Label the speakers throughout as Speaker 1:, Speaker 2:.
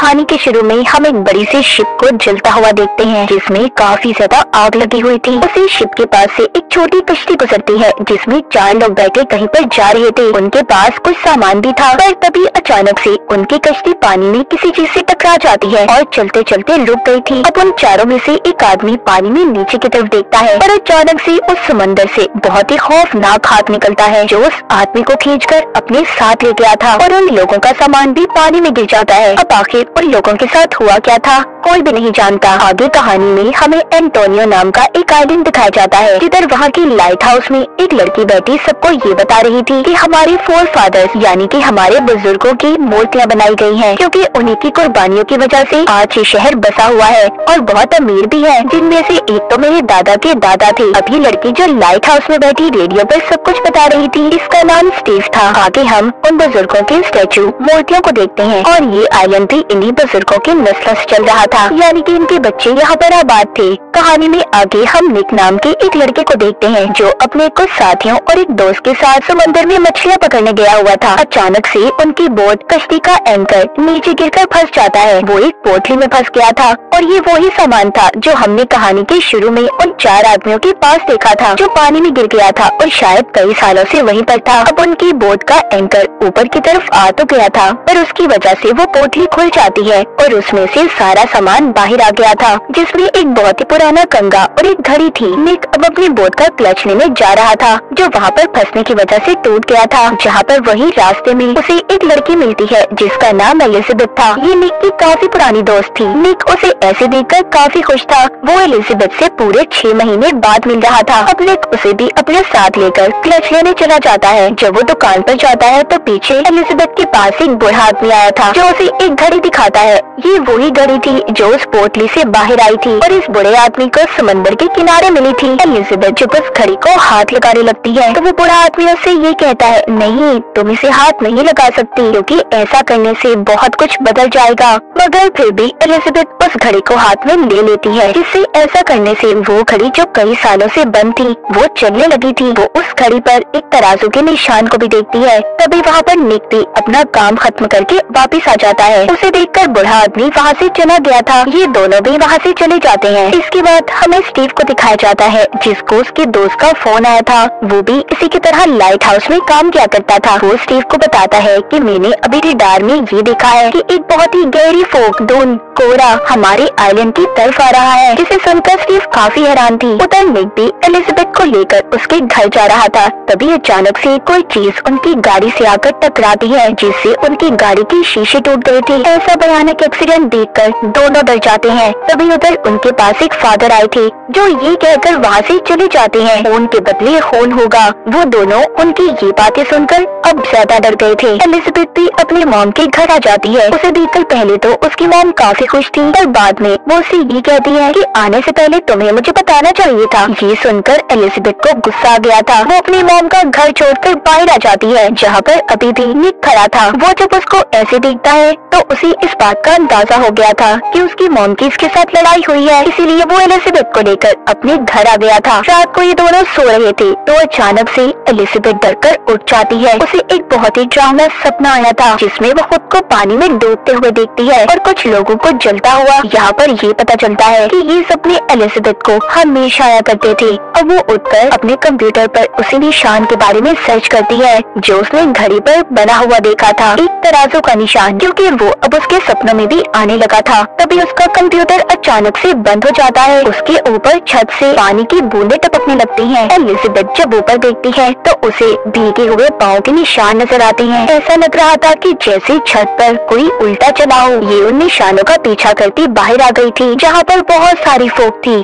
Speaker 1: कहानी के शुरू में हम एक बड़ी सी शिप को जलता हुआ देखते हैं, जिसमें काफी ज्यादा आग लगी हुई थी। उसी शिप के पास से एक छोटी कश्ती गुजरती है, जिसमें 4 लोग बैठे कहीं पर जा रहे थे। उनके पास कुछ सामान भी था, पर तभी अचानक से उनकी कश्ती पानी में किसी चीज से टकरा जाती है और चलते चलते रुक गई थी। अब उन चारों में से एक आदमी पानी में नीचे की तरफ देखता है और अचानक से उस समंदर से बहुत ही खौफनाक हाथ निकलता है, जो उस आदमी को खींचकर अपने साथ ले गया था और उन लोगों का सामान भी पानी में गिर जाता है। अब आखिर उन लोगों के साथ हुआ क्या था, कोई भी नहीं जानता। आगे कहानी में हमें एंटोनियो नाम का एक आइलैंड दिखाया जाता है, जिधर वहाँ की लाइट हाउस में एक लड़की बैठी सबको ये बता रही थी कि हमारे फोर फादर्स यानी कि हमारे बुजुर्गों की मूर्तियाँ बनाई गई हैं, क्योंकि उन्हीं की कुर्बानियों की वजह से आज ये शहर बसा हुआ है और बहुत अमीर भी है, जिनमें से एक तो मेरे दादा के दादा थे। अभी लड़की जो लाइट हाउस में बैठी रेडियो पर सब कुछ बता रही थी, इसका नाम स्टीव था। आगे हम उन बुजुर्गों के स्टैचू मूर्तियों को देखते हैं और ये आइलैंड भी इन्हीं बुजुर्गों के नस्ल से चल रहा था, यानी कि इनके बच्चे यहाँ पर आबाद थे। कहानी में आगे हम निक नाम के एक लड़के को देखते हैं, जो अपने कुछ साथियों और एक दोस्त के साथ समंदर में मछलियाँ पकड़ने गया हुआ था। अचानक से उनकी बोट कश्ती का एंकर नीचे गिरकर फंस जाता है। वो एक पोटली में फंस गया था और ये वही सामान था जो हमने कहानी के शुरू में उन 4 आदमियों के पास देखा था, जो पानी में गिर गया था और शायद कई सालों से वहीं पर था। अब उनकी बोट का एंकर ऊपर की तरफ आ तो गया था, पर उसकी वजह से वो पोटली खुल जाती है और उसमें से सारा सामान बाहर आ गया था, जिसमें एक बहुत ही पुराना कंगा और एक घड़ी थी। निक अब अपनी बोट का क्लच लेने जा रहा था, जो वहाँ पर फंसने की वजह से टूट गया था। जहाँ पर वही रास्ते में उसे एक लड़की मिलती है, जिसका नाम एलिजाबेथ था। ये निक की काफी पुरानी दोस्त थी। निक उसे ऐसे देखकर काफी खुश था। वो एलिजाबेथ से पूरे 6 महीने बाद मिल रहा था। अब निक उसे भी अपने साथ लेकर क्लच लेने चला जाता है। जब वो दुकान पर जाता है तो पीछे एलिजाबेथ के पास एक बूढ़ा आदमी आया था, जो उसे एक घड़ी दिखाता है। ये वही घड़ी थी जो उस पोटली से बाहर आई थी और इस बूढ़े आदमी को समंदर के किनारे मिली थी। एलिजाबेथ जब उस घड़ी को हाथ लगाने लगती है तो वो बूढ़ा आदमी उससे ये कहता है, नहीं, तुम इसे हाथ नहीं लगा सकती, क्योंकि ऐसा करने से बहुत कुछ बदल जाएगा। मगर फिर भी एलिजाबेथ उस घड़ी को हाथ में ले लेती है, जिससे ऐसा करने से वो घड़ी जो कई सालों से बंद थी वो चलने लगी थी। वो उस घड़ी पर एक तराजू के निशान को भी देखती है। तभी वहाँ पर निक भी अपना काम खत्म करके वापिस आ जाता है। उसे देखकर बूढ़ा आदमी वहाँ से चला गया था। ये दोनों भी वहाँ से चले जाते हैं। इसके बाद हमें स्टीव को दिखाया जाता है, जिसको उसके दोस्त का फोन आया था। वो भी इसी की तरह लाइट हाउस में काम किया करता था। वो स्टीव को बताता है कि मैंने अभी रडार में ये देखा है कि एक बहुत ही गहरी फोक धुंध कोहरा हमारे आइलैंड की तरफ आ रहा है, जिसे सुनकर स्टीव काफी हैरान थी। उधर निक भी एलिजाबेथ को लेकर उसके घर जा रहा था। तभी अचानक से कोई चीज उनकी गाड़ी से आकर टकराती है, जिससे उनकी गाड़ी की शीशे टूट गए थे। ऐसा भयानक एक्सीडेंट देखकर दोनों डर जाते हैं। तभी उधर उनके पास एक फादर आए थे, जो ये कहकर वहाँ से चले जाते हैं, खून के बदले खून होगा। वो दोनों उनकी ये बातें सुनकर अब ज्यादा डर गए थे। एलिजाबेथ भी अपने मॉम के घर आ जाती है। उसे देखकर पहले तो उसकी मॉम काफी खुश थी, पर बाद में वो उससे ये कहती है कि आने से पहले तुम्हें मुझे बताना चाहिए था। ये सुनकर एलिजाबेथ को गुस्सा आ गया था। वो अपनी मॉम का घर छोड़कर बाहर आ जाती है, जहाँ पर अभी भी निक खड़ा था। वो जब उसको ऐसे देखता है तो उसे इस बात का अंदाजा हो गया था कि उसकी मॉम की इसके साथ लड़ाई हुई है, इसीलिए वो एलिजाबेथ को लेकर अपने घर आ गया था। रात को ये दोनों सो रहे थे तो अचानक से एलिजाबेथ डरकर उठ जाती है। उसे एक बहुत ही डरावना सपना आया था, जिसमें वो खुद को पानी में डूबते हुए देखती है और कुछ लोगों को जलता हुआ। यहाँ पर ये पता चलता है कि ये सपने एलिजाबेथ को हमेशा आया करते थे। अब वो उठकर अपने कंप्यूटर पर उसी निशान के बारे में सर्च करती है, जो उसने घड़ी पर बना हुआ देखा था, एक तराजू का निशान, क्योंकि वो अब उसके सपनों में भी आने लगा था। तभी उसका कंप्यूटर अचानक से बंद हो जाता है। उसके ऊपर छत से पानी की बूंदें टपकने लगती हैं। एलिजाबेथ जब ऊपर देखती है तो उसे भीगे हुए पाँव के निशान नजर आते हैं। ऐसा लग रहा था कि जैसे छत पर कोई उल्टा चला हो। ये उन निशानों का पीछा करती बाहर आ गई थी, जहाँ पर बहुत सारी फोक थी।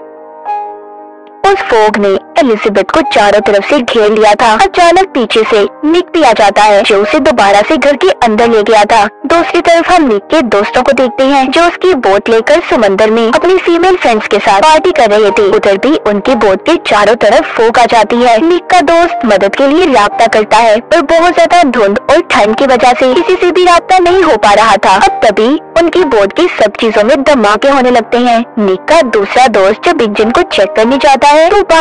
Speaker 1: उस फोग ने एलिजाबेथ को चारों तरफ से घेर लिया था। अचानक पीछे से निक भी आ जाता है, जो उसे दोबारा से घर के अंदर ले गया था। दूसरी तरफ हम निक के दोस्तों को देखते हैं, जो उसकी बोट लेकर समंदर में अपनी फीमेल फ्रेंड्स के साथ पार्टी कर रहे थे। उधर भी उनकी बोट के चारों तरफ फोग आ जाती है। निक का दोस्त मदद के लिए राब्ता करता है, पर बहुत ज्यादा धुंध और ठंड की वजह से किसी से भी राब्ता नहीं हो पा रहा था। अब तभी उनकी बोट की सब चीजों में धमाके होने लगते हैं। निक का दूसरा दोस्त जब इंजन को चेक करने जाता है तो बाहर वो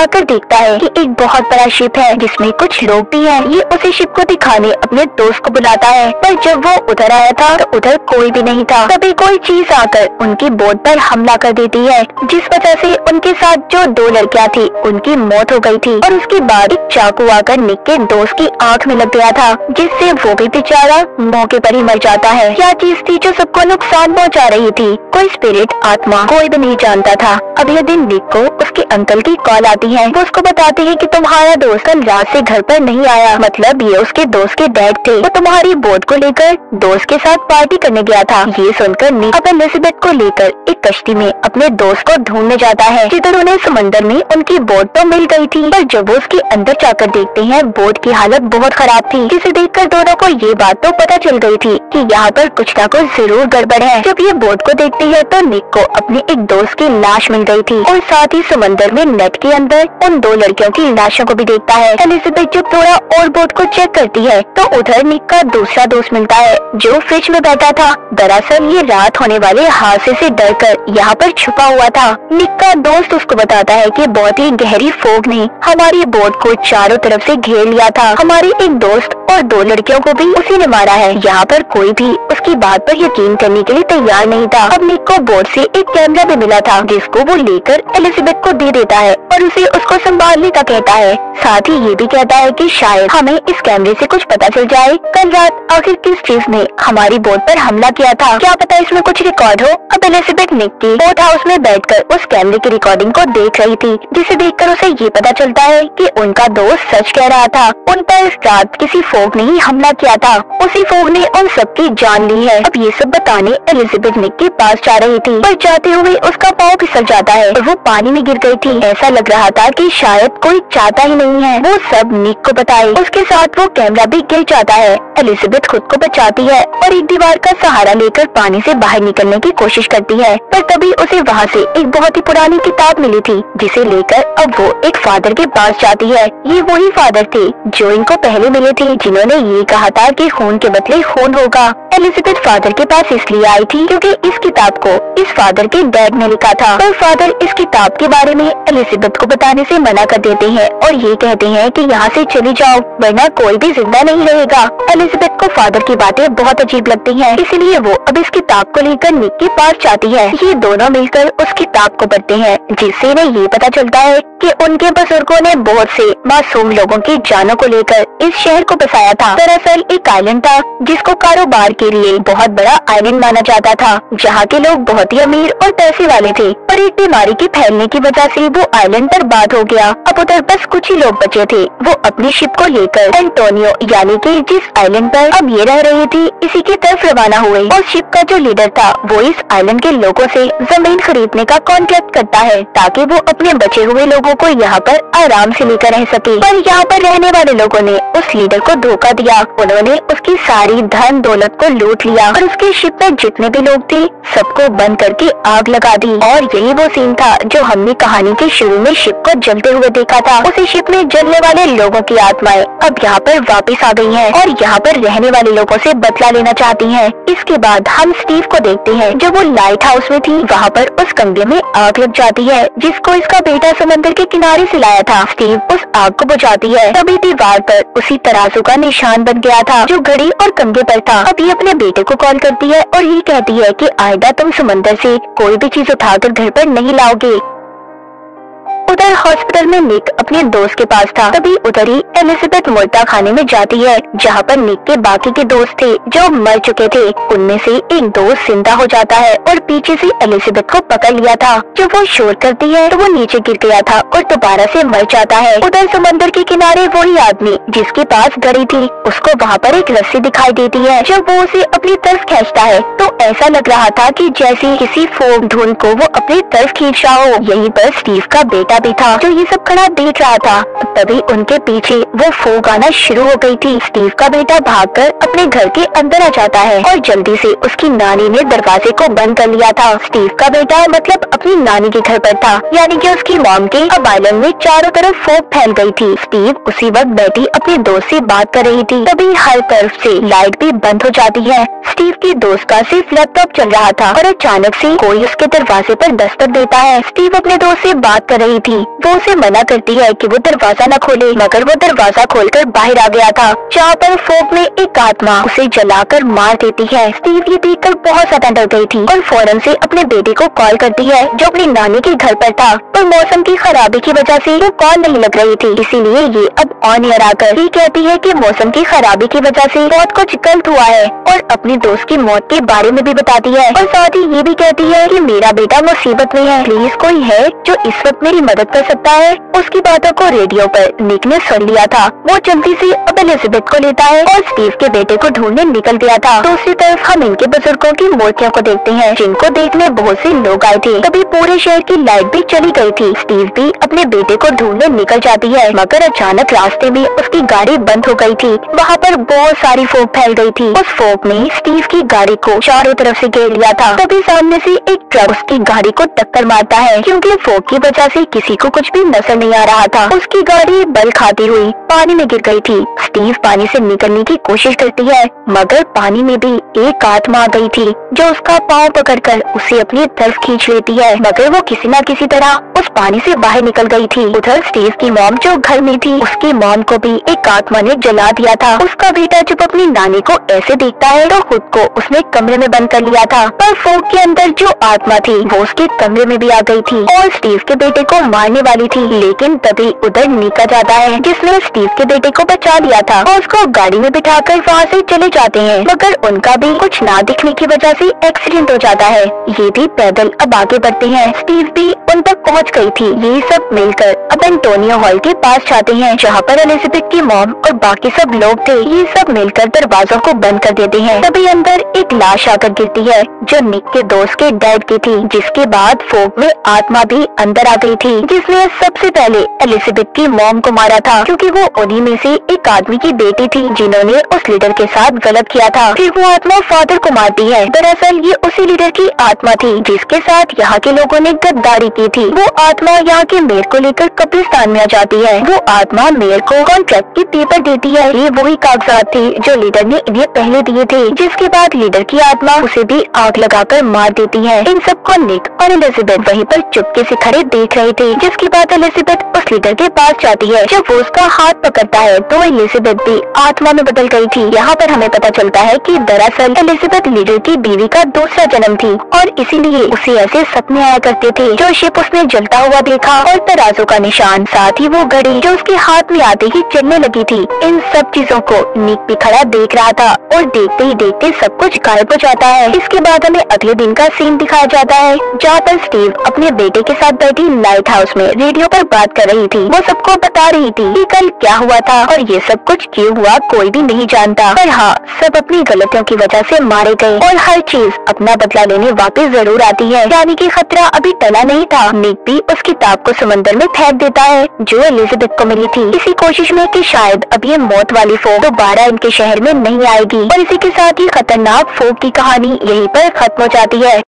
Speaker 1: आकर देखता है कि एक बहुत बड़ा शिप है जिसमें कुछ लोग भी हैं। ये उसे शिप को दिखाने अपने दोस्त को बुलाता है, पर जब वो उधर आया था तो उधर कोई भी नहीं था। तभी कोई चीज आकर उनकी बोट पर हमला कर देती है, जिस वजह से उनके साथ जो 2 लड़कियां थी उनकी मौत हो गई थी। और उसके बाद एक चाकू आकर निक के दोस्त की आंख में लग गया था, जिससे वो भी बेचारा मौके पर ही मर जाता है। क्या चीज थी जो सबको नुकसान पहुंचा रही थी? कोई स्पिरिट, आत्मा, कोई भी नहीं जानता था। अगले दिन निक को उसके अंकल की कॉल आती है। वो उसको बताते हैं कि तुम्हारा दोस्त कल रात से घर पर नहीं आया। मतलब ये उसके दोस्त के डैड थे। वो तुम्हारी बोट को लेकर दोस्त के साथ पार्टी करने गया था। ये सुनकर निक अब एलिजाबेथ को लेकर एक कश्ती में अपने दोस्त को ढूंढने जाता है, जिधर उन्हें समंदर में उनकी बोट तो मिल गई थी, पर जब वो उसके अंदर जाकर देखते हैं बोट की हालत बहुत खराब थी, जिसे देखकर दोनों को ये बात तो पता चल गई थी कि यहाँ पर कुछ ना कुछ जरूर गड़बड़ है। जब ये बोट को देखती है तो निक को अपने एक दोस्त की लाश मिल गई थी, और साथ ही समंदर में नेट के अंदर उन 2 लड़कियों की लाशों को भी देखता है। एलिजाबेथ जब थोड़ा और बोट को चेक करती है तो उधर निक का दूसरा दोस्त मिलता है जो फ्रिज में बैठा था। दरअसल ये रात होने वाले हादसे से डरकर यहाँ पर छुपा हुआ था। निक का दोस्त उसको बताता है कि बहुत ही गहरी फोग ने हमारी बोट को चारों तरफ से घेर लिया था। हमारे एक दोस्त और 2 लड़कियों को भी उसी ने मारा है। यहाँ पर कोई भी उसकी बात पर यकीन करने के लिए तैयार नहीं था। अब निक को बोट से एक कैमरा भी मिला था, जिसको वो लेकर एलिजाबेथ को दे देता है और उसे उसको संभालने का कहता है। साथ ही ये भी कहता है कि शायद हमें इस कैमरे से कुछ पता चल जाए कल रात आखिर किस चीज ने हमारी बोट पर हमला किया था। क्या पता इसमें कुछ रिकॉर्ड हो। अब एलिजाबेथ निक की बोट हाउस में बैठकर उस कैमरे की रिकॉर्डिंग को देख रही थी, जिसे देखकर उसे ये पता चलता है कि उनका दोस्त सच कह रहा था। उन पर इस रात किसी फोग ने ही हमला किया था। उसी फोग ने उन सबकी जान ली है। अब ये सब बताने एलिजाबेथ निक के पास जा रही थी, पर जाते हुए उसका पाँव फिसल जाता है और वो पानी में गिर गई थी। ऐसा लग रहा था कि शायद कोई चाहता ही नहीं है वो सब निक को बताए। उसके साथ वो कैमरा भी गिर जाता है। एलिजाबेथ खुद को बचाती है और एक दीवार का सहारा लेकर पानी से बाहर निकलने की कोशिश करती है, पर तभी उसे वहाँ से एक बहुत ही पुरानी किताब मिली थी, जिसे लेकर अब वो एक फादर के पास जाती है। ये वही फादर थे जो इनको पहले मिले थे, जिन्होंने ये कहा था कि खून के बदले खून होगा। एलिजाबेथ फादर के पास इसलिए आई थी क्योंकि इस किताब को इस फादर के डैड ने लिखा था, पर फादर इस किताब के बारे में एलिजाबेथ को बताने से मना कर देते हैं और ये कहते हैं कि यहाँ से चली जाओ वरना कोई भी जिंदा नहीं रहेगा। एलिजाबेथ को फादर की बातें बहुत अजीब लगती हैं, इसलिए वो अब इस किताब को लेकर निक के पास जाती है। ये दोनों मिलकर उस किताब को पढ़ते हैं, जिससे इन्हें ये पता चलता है कि उनके बुजुर्गों ने बहुत से मासूम लोगों की जानों को लेकर इस शहर को बसाया था। दरअसल एक आइलैंड था जिसको कारोबार के लिए बहुत बड़ा आइलैंड माना जाता था, जहाँ के लोग बहुत ही अमीर और पैसे वाले थे, पर एक बीमारी के फैलने की वजह से वो आइलैंड बर्बाद हो गया। अब उधर बस कुछ ही लोग बचे थे। वो अपनी शिप को लेकर एंटोनियो यानी कि जिस आइलैंड पर अब ये रह रही थी इसी की तरफ रवाना हुए, और शिप का जो लीडर था वो इस आइलैंड के लोगों से जमीन खरीदने का कॉन्ट्रैक्ट करता है ताकि वो अपने बचे हुए लोगों को यहाँ पर आराम से लेकर रह सके। पर यहाँ पर रहने वाले लोगों ने उस लीडर को धोखा दिया। उन्होंने उसकी सारी धन दौलत को लूट लिया और उसके शिप में जितने भी लोग थे सबको बंद करके आग लगा दी। और यही वो सीन था जो हमने कहानी के शुरू में शिप को जलते हुए देखा था। उसी शिप में जलने वाले लोगों की आत्माएं अब यहाँ पर वापस आ गई हैं और यहाँ पर रहने वाले लोगों से बदला लेना चाहती हैं। इसके बाद हम स्टीव को देखते हैं। जब वो लाइट हाउस में थी वहाँ पर उस कमरे में आग लग जाती है जिसको इसका बेटा समंदर के किनारे से लाया था। स्टीव उस आग को बुझाती है, तभी दीवार पर उसी तराजू का निशान बन गया था जो घड़ी और कमरे पर था। अब ये अपने बेटे को कॉल करती है और ये कहती है कि आयदा तुम समंदर से कोई भी चीज उठाकर घर पर नहीं लाओगे। उधर हॉस्पिटल में निक अपने दोस्त के पास था, तभी उधर ही एलिजाबेथ मुर्दा खाने में जाती है जहाँ पर निक के बाकी के दोस्त थे जो मर चुके थे। उनमें से एक दोस्त जिंदा हो जाता है और पीछे से एलिजाबेथ को पकड़ लिया था। जब वो शोर करती है तो वो नीचे गिर गया था और दोबारा से मर जाता है। उधर समंदर के किनारे वही आदमी जिसके पास घड़ी थी उसको वहाँ पर एक रस्सी दिखाई देती है। जब वो उसे अपनी तरफ खींचता है तो ऐसा लग रहा था कि जैसे किसी फोक धुन को वो अपनी तरफ खींच रहा हो। यहीं पर स्टीव का बेटा भी था जो ये सब खड़ा देख रहा था। तभी उनके पीछे वो फोग आना शुरू हो गई थी। स्टीव का बेटा भागकर अपने घर के अंदर आ जाता है और जल्दी से उसकी नानी ने दरवाजे को बंद कर लिया था। स्टीव का बेटा मतलब अपनी नानी के घर पर था, यानी कि उसकी मॉम के अब आइलैंड में चारों तरफ फोग फैल गई थी। स्टीव उसी वक्त बैठी अपने दोस्त से बात कर रही थी, तभी हर तरफ से लाइट भी बंद हो जाती है। स्टीव के दोस्त का सिर्फ लैपटॉप चल रहा था और अचानक से कोई उसके दरवाजे पर दस्तक देता है। स्टीव अपने दोस्त से बात कर रही थी थी। वो उसे मना करती है कि वो दरवाजा न खोले, मगर वो दरवाजा खोलकर बाहर आ गया था, जहाँ पर फोक में एक आत्मा उसे जलाकर मार देती है। स्टीव ये देखकर बहुत ज्यादा डर गई थी और फौरन से अपने बेटे को कॉल करती है, जो अपनी नानी के घर पर था, पर मौसम की खराबी की वजह से वो कॉल नहीं लग रही थी। इसीलिए ये अब ऑन एयर आकर ये कहती है कि मौसम की खराबी की वजह से बहुत कुछ गलत हुआ है और अपने दोस्त की मौत के बारे में भी बताती है, और साथ ही ये भी कहती है कि मेरा बेटा मुसीबत में है, प्लीज कोई है जो इस वक्त मेरी मदद कर सकता है। उसकी बातों को रेडियो पर निक ने सुन लिया था। वो जल्दी से अब एलिजाबेथ को लेता है और स्टीव के बेटे को ढूंढने निकल गया था। दूसरी तरफ हम इनके बुजुर्गों की मूर्तियों को देखते हैं, जिनको देखने बहुत से लोग आए थे। तभी पूरे शहर की लाइट भी चली गई थी। स्टीव भी अपने बेटे को ढूंढने निकल जाती है, मगर अचानक रास्ते में उसकी गाड़ी बंद हो गई थी। वहाँ पर बहुत सारी फोक फैल गई थी। उस फोक ने स्टीव की गाड़ी को चारों तरफ से घेर लिया था। तभी सामने से एक ट्रक उसकी गाड़ी को टक्कर मारता है, क्योंकि फोक की वजह से किसी को कुछ भी नजर नहीं आ रहा था। उसकी गाड़ी बल खाती हुई पानी में गिर गई थी। स्टीव पानी से निकलने की कोशिश करती है, मगर पानी में भी एक आत्मा आ गई थी, जो उसका पाँव पकड़कर उसे अपनी तरफ खींच लेती है, मगर वो किसी न किसी तरह उस पानी से बाहर निकल गई थी। उधर स्टीव की मॉम जो घर में थी, उसकी मॉम को भी एक आत्मा ने जला दिया था। उसका बेटा जब अपनी नानी को ऐसे देखता है तो खुद को उसने कमरे में बंद कर लिया था, पर फोक के अंदर जो आत्मा थी वो उसके कमरे में भी आ गई थी और स्टीव के बेटे को मारने वाली थी। लेकिन तभी उधर निक आ जाता है, जिसने स्टीव के बेटे को बचा लिया था और उसको गाड़ी में बिठाकर वहाँ से चले जाते हैं, मगर उनका भी कुछ ना दिखने की वजह से एक्सीडेंट हो जाता है। ये भी पैदल अब आगे बढ़ते हैं। स्टीव भी उन तक पहुँच गई थी। ये सब मिलकर अब एंटोनियो हॉल के पास जाते हैं, जहाँ पर एलिजाबेथ की मॉम और बाकी सब लोग थे। ये सब मिलकर दरवाजों को बंद कर देते हैं। तभी अंदर एक लाश आकर गिरती है, जो निक के दोस्त के डैड की थी, जिसके बाद फोक में आत्मा भी अंदर आ गई थी, जिसने सबसे पहले एलिजाबेथ की मॉम को मारा था, क्योंकि वो उन्हीं में से एक आदमी की बेटी थी जिन्होंने उस लीडर के साथ गलत किया था। फिर वो आत्मा फादर को मारती है। दरअसल ये उसी लीडर की आत्मा थी जिसके साथ यहाँ के लोगों ने गद्दारी की थी। वो आत्मा यहाँ के मेयर को लेकर कब्रिस्तान में आ जाती है। वो आत्मा मेयर को कॉन्ट्रैक्ट के पेपर देती है। ये वही कागजात थे जो लीडर ने इन्हें पहले दिए थे, जिसके बाद लीडर की आत्मा उसे भी आग लगाकर मार देती है। इन सबको निक और एलिजाबेथ वहीं पर चुपके से खड़े देख रहे थे, जिसके बाद एलिजाबेथ उस लीडर के पास जाती है। जब वो उसका हाथ पकड़ता है तो एलिजाबेथ भी आत्मा में बदल गई थी। यहाँ पर हमें पता चलता है कि दरअसल एलिजाबेथ लीडर की बीवी का दूसरा जन्म थी और इसीलिए उसे ऐसे सपने आया करते थे। जो शिप उसने जलता हुआ देखा और तराजू का निशान, साथ ही वो घड़ी जो उसके हाथ में आते ही चलने लगी थी, इन सब चीजों को निक भी खड़ा देख रहा था और देखते ही देखते सब कुछ गायब हो जाता है। इसके बाद हमें अगले दिन का सीन दिखाया जाता है, जहाँ पर स्टीव अपने बेटे के साथ बैठी लाइट हाउस में रेडियो पर बात कर रही थी। वो सबको बता रही थी कि कल क्या हुआ था और ये सब कुछ क्यों हुआ कोई भी नहीं जानता, पर हाँ सब अपनी गलतियों की वजह से मारे गए और हर चीज अपना बदला लेने वापस जरूर आती है। यानी कि खतरा अभी टला नहीं था। निक भी उस किताब को समंदर में फेंक देता है जो एलिजाबेथ को मिली थी, इसी कोशिश में कि शायद अब ये मौत वाली फोक दोबारा इनके शहर में नहीं आएगी। और इसी के साथ ही खतरनाक फोक की कहानी यहीं पर खत्म हो जाती है।